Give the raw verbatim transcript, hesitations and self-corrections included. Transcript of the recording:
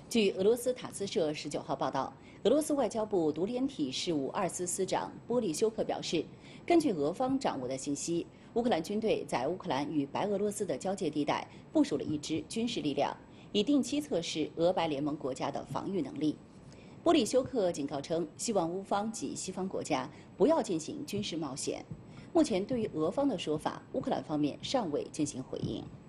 据俄罗斯塔斯社十九号报道，俄罗斯外交部独联体事务二司司长波利修克表示，根据俄方掌握的信息，乌克兰军队在乌克兰与白俄罗斯的交界地带部署了一支军事力量，以定期测试俄白联盟国家的防御能力。波利修克警告称，希望乌方及西方国家不要进行军事冒险。目前，对于俄方的说法，乌克兰方面尚未进行回应。